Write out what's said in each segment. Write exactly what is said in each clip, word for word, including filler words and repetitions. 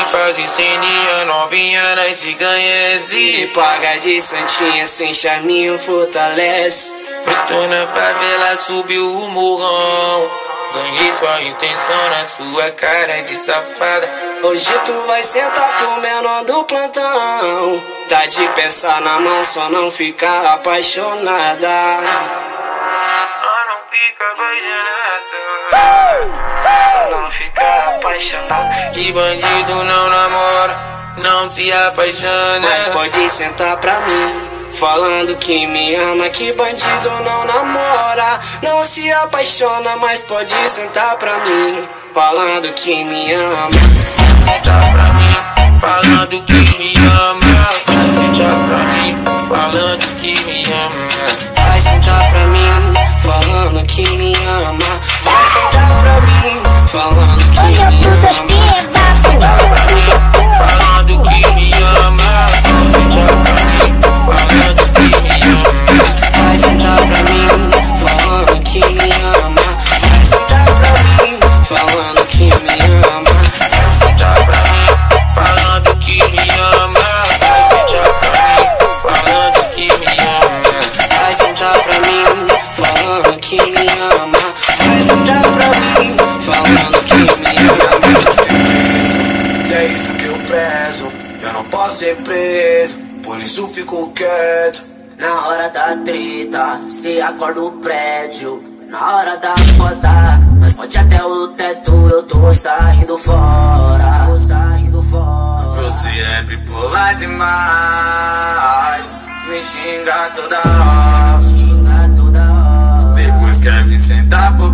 fazem ceninha, novinha nas ciganhese. Paga de santinha, sem charminho fortalece. Preto na favela, subiu o morrão. Ganhei sua intenção na sua cara de safada. Hoje tu vai sentar pro menor do plantão. Tá de pensar na mão, só não fica apaixonada. Só não fica apaixonada. Só não fica apaixonada. Que bandido não namora, não se apaixona. Mas pode sentar pra mim, falando que me ama. Que bandido não namora, não se apaixona. Mas pode sentar pra mim, falando que me ama. Sentar pra mim, falando que me ama. Vai sentar pra mim, falando que me ama. Vai sentar pra mim, falando que me ama. Vai sentar pra mim, falando que me ama. Sentar pra mim, falando que me ama. Vai sentar pra mim, falando que me ama. Vai sentar pra mim, falando que me ama. Vai sentar pra mim, falando que me ama. Vai sentar pra mim, falando que me ama. Vai sentar pra mim, falando que me ama. Vai sentar pra mim, falando que me ama. Vai sentar pra mim, falando que me ama. E é isso que eu prezo, eu não posso ser preso, por isso fico quieto. Na hora da treta, cê acorda o prédio. Na hora da foda, nós pode até o teto. Eu tô saindo fora, tô saindo fora. Você é bipolar demais, me xinga toda hora, Xinga toda hora. depois quer vir sentar pro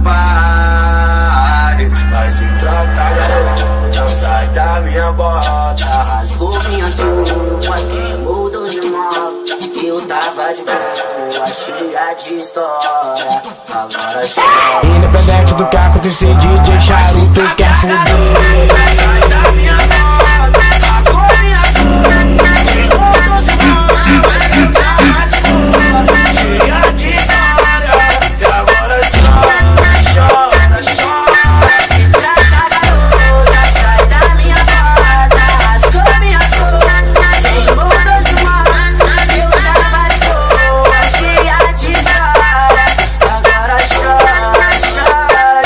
pai. Vai se tratar, garota, sai da minha bota. Rasgou minhas roupas, queimou dos irmãos. Eu tava de boa, cheia de história. Agora chora. Independente do que acontecer, D J Charuto quer fuder. Sai da minha bota, rasgou minhas roupas, queimou dos irmãos. Eu tava de boa, cheia de história. E agora chora, chora, chora. Se trata, garota, sai da minha bota. Rasgou minhas roupas, queimou dos irmãos. Eu tava de boa, cheia de história. Agora chora, chora,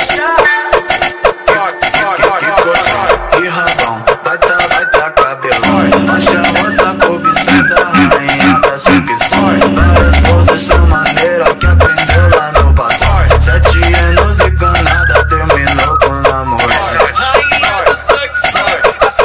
chora. E rabão, vai tá, vai tá cabelão. Baixa moça cobiçada, rainha das conquistões. Várias coisas são maneira que aprendeu lá no passado. Sete anos e canada, terminou com namoro. Rainha das conquistões,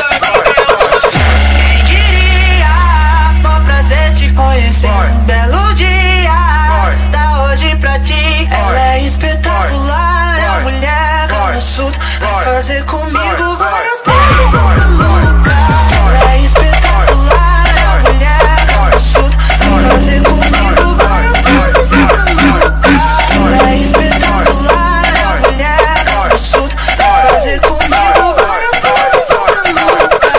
Quem diria, foi um prazer te conhecer. Um belo dia, tá hoje pra ti. Ela é espetacular, é a mulher cabeçuda. Vai fazer comigo várias coisas malucas. Ela é espetacular, é a mulher cabeçuda. Vai fazer comigo várias coisas malucas. Ela é espetacular, é a mulher cabeçuda. Vai fazer comigo várias coisas malucas.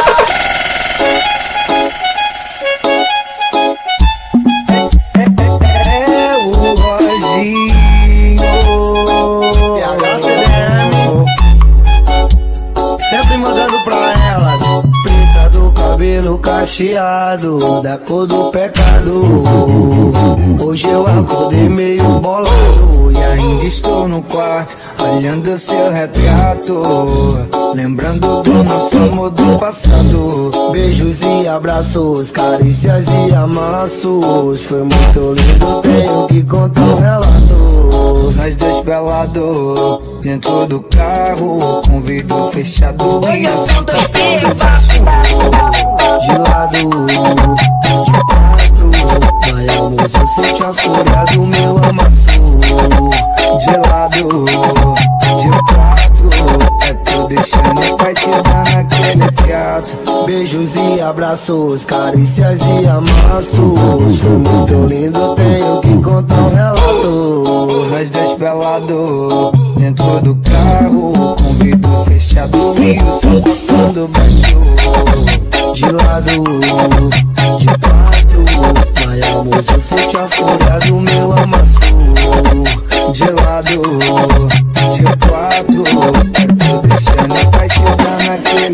É o Rosinho e a C D M, sempre mandando pra elas. Preta do cabelo cacheado, da cor do pecado. Hoje eu acordei meio bolado e ainda estou no quarto, olhando seu retrato, lembrando do nosso amor do passado. Beijos e abraços, carícias e amassos. Foi muito lindo, tenho que contar um relato. Nós dois pelados, dentro do carro, com vidro fechado e apontando de lado, de quatro. Vai amor, eu senti a fúria do meu amasso. De lado, de quatro. É tô deixando pai te dar naquele teatro. Beijos e abraços, carícias e amassos. Foi muito lindo, tenho que contar um relato. Nós dois pelados, dentro do carro, com vidro fechado e o som tocando baixo. De lado, de quatro. Vai amor, eu senti a fúria do meu amasso. De lado, de quatro. É tô deixando pai te dar naquele teatro.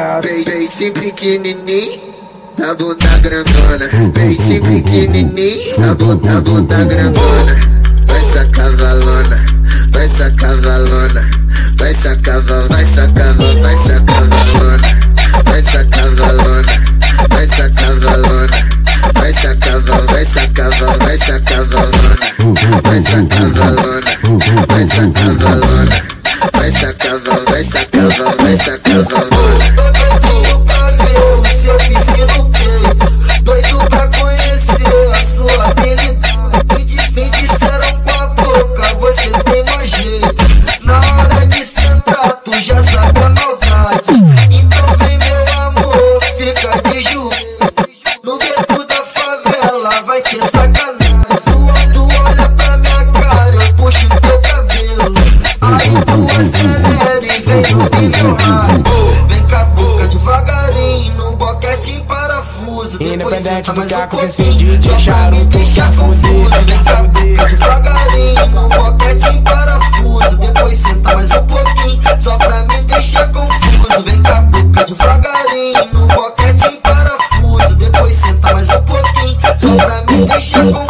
quatro. Beice pequenininho, a bunda grandona. Beice pequenininho, a bunda, a bunda grandona. Vai sacar valona, vai sacar valona. Vai sacar, vai sacar, vai sacar valona. Vai sacar valona, vai sacar valona. Vai sacar, vai sacar, vai sacar valona. Vai sacar valona, vai sacar valona. Vai sacar, vai sacar, vai sacar valona. Doidinho pra ver o seu piscino feito, doido pra conhecer a sua habilidade. Me, dis, me disseram com a boca, você tem mais jeito. Na hora de sentar, tu já sabe a maldade. Então vem meu amor, fica de joelho. No beco da favela vai ter sacanagem. Tu, tu olha pra minha cara, eu puxo teu cabelo. Aí tu acelera e vem no nível hard. Vem com a boca devagarinho, no boquete em parafuso. Depois senta mais um pouquinho, só pra me deixar confuso. Vem com a boca devagarinho, no boquete em parafuso. Depois senta mais um pouquinho, só pra me deixar confuso. Vem com a boca devagarinho, no boquete em parafuso. Depois senta mais um pouquinho, só pra me deixar confuso.